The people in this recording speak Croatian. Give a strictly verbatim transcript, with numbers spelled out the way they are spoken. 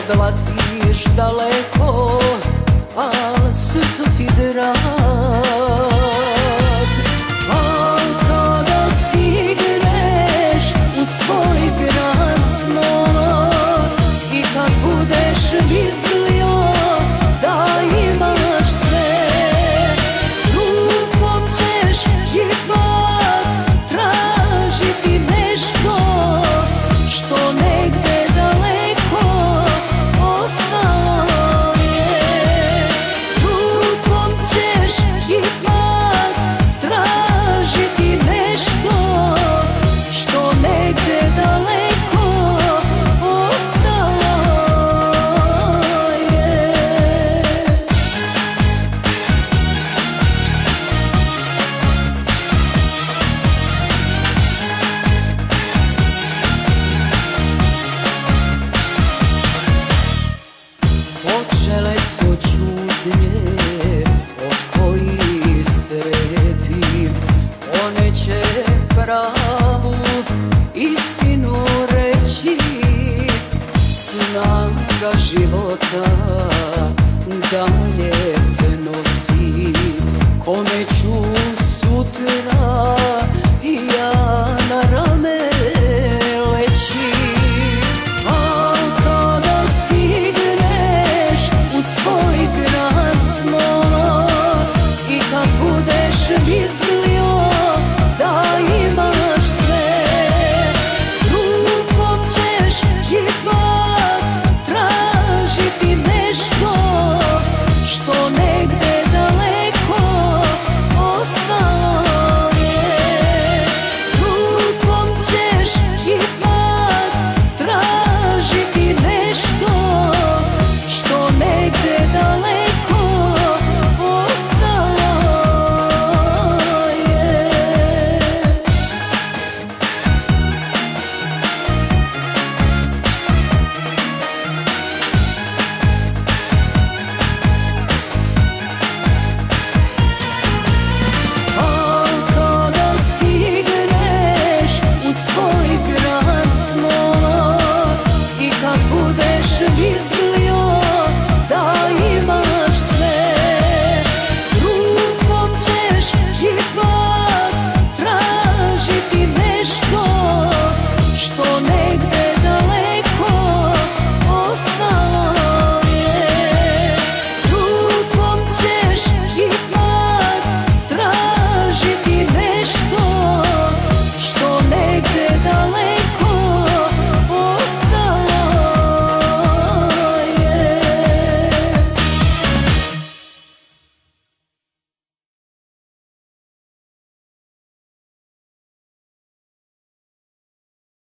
Odlaziš daleko, al srcu si drag. Al kada stigneš u svoj grad snova i kad budeš mislio da imaš sve, rukom ćeš ipak tražiti nešto što negde daleko ostalo je. Rukom ćeš ipak tražiti nešto što negde daleko ostalo je. Počele su čutnje od kojih strepim, one će pravu istinu reći. Snaga života dalje te nosi, kome ću sutra